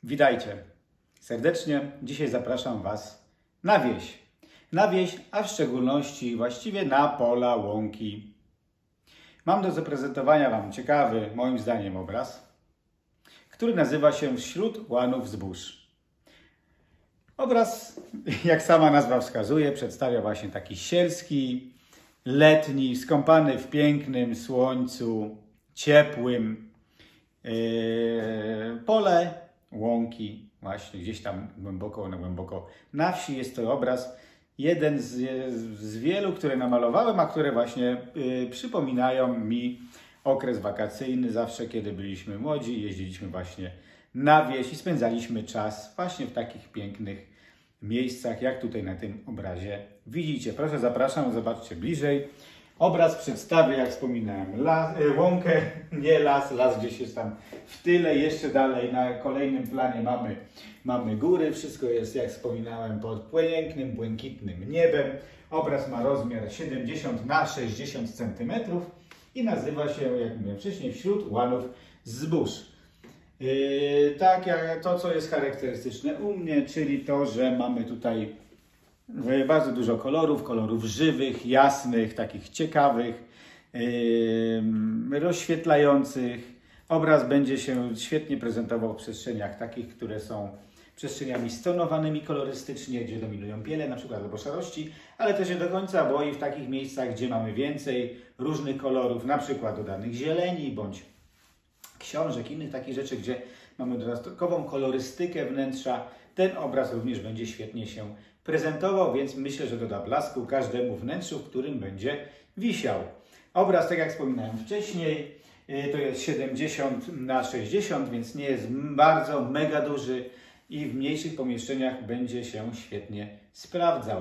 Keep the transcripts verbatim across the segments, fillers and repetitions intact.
Witajcie serdecznie. Dzisiaj zapraszam Was na wieś. Na wieś, a w szczególności właściwie na pola, łąki. Mam do zaprezentowania Wam ciekawy, moim zdaniem, obraz, który nazywa się Wśród łanów zbóż. Obraz, jak sama nazwa wskazuje, przedstawia właśnie taki sielski, letni, skąpany w pięknym słońcu, ciepłym, yy, pole, łąki, właśnie gdzieś tam głęboko, na głęboko na wsi. Jest to obraz, jeden z, z wielu, które namalowałem, a które właśnie yy, przypominają mi okres wakacyjny. Zawsze, kiedy byliśmy młodzi, jeździliśmy właśnie na wieś i spędzaliśmy czas właśnie w takich pięknych miejscach, jak tutaj na tym obrazie widzicie. Proszę, zapraszam, zobaczcie bliżej. Obraz przedstawia, jak wspominałem, las, łąkę, nie las, las gdzieś jest tam w tyle, jeszcze dalej na kolejnym planie mamy, mamy góry. Wszystko jest, jak wspominałem, pod pięknym, błękitnym niebem. Obraz ma rozmiar siedemdziesiąt na sześćdziesiąt centymetrów i nazywa się, jak mówiłem wcześniej, Wśród łanów zbóż. Yy, tak jak to, co jest charakterystyczne u mnie, czyli to, że mamy tutaj bardzo dużo kolorów, kolorów żywych, jasnych, takich ciekawych, yy, rozświetlających. Obraz będzie się świetnie prezentował w przestrzeniach takich, które są przestrzeniami stonowanymi kolorystycznie, gdzie dominują biele, na przykład albo szarości, ale też nie do końca boi w takich miejscach, gdzie mamy więcej różnych kolorów, na przykład dodanych zieleni bądź książek, innych takich rzeczy, gdzie mamy dodatkową kolorystykę wnętrza. Ten obraz również będzie świetnie się prezentował, więc myślę, że doda blasku każdemu wnętrzu, w którym będzie wisiał. Obraz, tak jak wspominałem wcześniej, to jest siedemdziesiąt na sześćdziesiąt, więc nie jest bardzo mega duży i w mniejszych pomieszczeniach będzie się świetnie sprawdzał.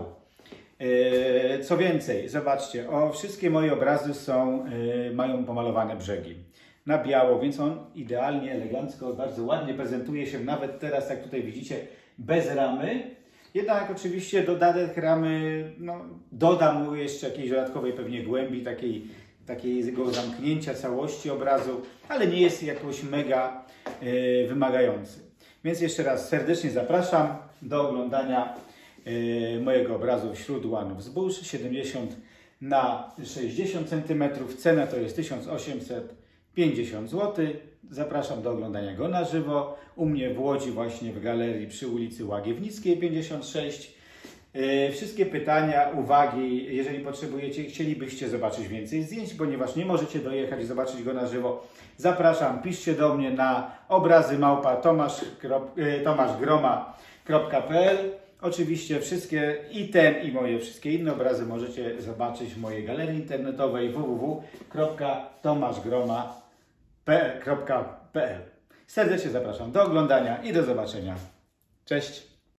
Co więcej, zobaczcie, o, wszystkie moje obrazy są, mają pomalowane brzegi na biało, więc on idealnie, elegancko, bardzo ładnie prezentuje się, nawet teraz, jak tutaj widzicie, bez ramy. Jednak oczywiście dodatek ramy, no, dodam mu jeszcze jakiejś dodatkowej pewnie głębi, takiej, takiego zamknięcia całości obrazu, ale nie jest jakoś mega e, wymagający. Więc jeszcze raz serdecznie zapraszam do oglądania e, mojego obrazu Wśród łanów zbóż, siedemdziesiąt na sześćdziesiąt centymetrów. Cena to jest tysiąc osiemset pięćdziesiąt złotych. Zapraszam do oglądania go na żywo. U mnie w Łodzi, właśnie w galerii przy ulicy Łagiewnickiej pięćdziesiąt sześć. Yy, wszystkie pytania, uwagi, jeżeli potrzebujecie, chcielibyście zobaczyć więcej zdjęć, ponieważ nie możecie dojechać i zobaczyć go na żywo, zapraszam, piszcie do mnie na obrazy małpa tomaszgroma kropka p l. Oczywiście wszystkie, i ten, i moje wszystkie inne obrazy możecie zobaczyć w mojej galerii internetowej w w w kropka tomaszgroma kropka p l. Serdecznie zapraszam do oglądania i do zobaczenia. Cześć!